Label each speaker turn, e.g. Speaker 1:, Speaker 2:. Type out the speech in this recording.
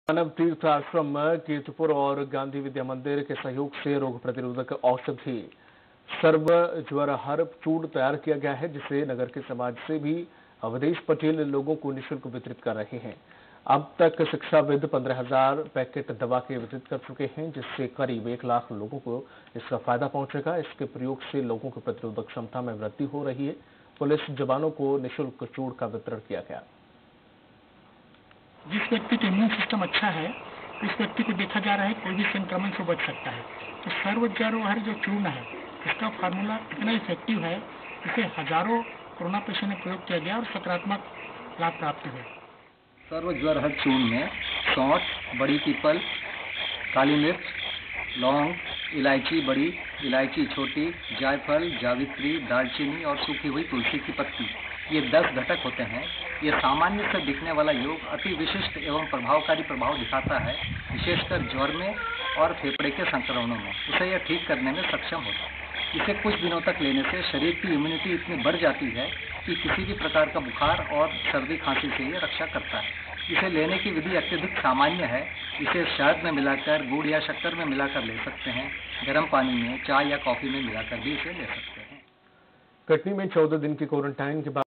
Speaker 1: मानव तीर्थ आश्रम कीर्तपुर और गांधी विद्या मंदिर के सहयोग से रोग प्रतिरोधक औषधि सर्वज्वरहर चूर्ण तैयार किया गया है, जिसे नगर के समाज से भी अवधेश पटेल लोगों को निःशुल्क वितरित कर रहे हैं। अब तक शिक्षाविद 15,000 पैकेट दवा के वितरित कर चुके हैं, जिससे करीब 1 लाख लोगों को इसका फायदा पहुंचेगा। इसके प्रयोग से लोगों की प्रतिरोधक क्षमता में वृद्धि हो रही है। पुलिस जवानों को निःशुल्क चूर्ण का वितरण किया गया।
Speaker 2: जिस व्यक्ति का इम्यून सिस्टम अच्छा है, उस व्यक्ति को देखा जा रहा है कोई भी संक्रमण से बच सकता है। तो सर्वज्वरहर जो चूर्ण है, इसका फार्मूला इतना इफेक्टिव है, इसे हजारों कोरोना पेशेंट में प्रयोग किया गया और सकारात्मक लाभ प्राप्त हुए।
Speaker 3: सर्वज्वरहर चूर्ण में सौंठ, बड़ी पीपल, काली मिर्च, लौंग, इलायची बड़ी, इलायची छोटी, जायफल, जावित्री, दालचीनी और सूखी हुई तुलसी की पत्ती, ये 10 घटक होते हैं। ये सामान्य से दिखने वाला योग अति विशिष्ट एवं प्रभावकारी प्रभाव दिखाता है, विशेषकर ज्वर में और फेफड़े के संक्रमणों में। इसे यह ठीक करने में सक्षम होता है। इसे कुछ दिनों तक लेने से शरीर की इम्यूनिटी इतनी बढ़ जाती है कि किसी भी प्रकार का बुखार और सर्दी खांसी से ये रक्षा करता है। इसे लेने की विधि अत्यधिक सामान्य है। इसे शहद में मिलाकर, गुड़ या शक्कर में मिलाकर ले सकते हैं। गर्म पानी में, चाय या कॉफी में मिलाकर भी इसे ले सकते हैं।
Speaker 1: कटनी में 14 दिन की क्वारंटाइन के बाद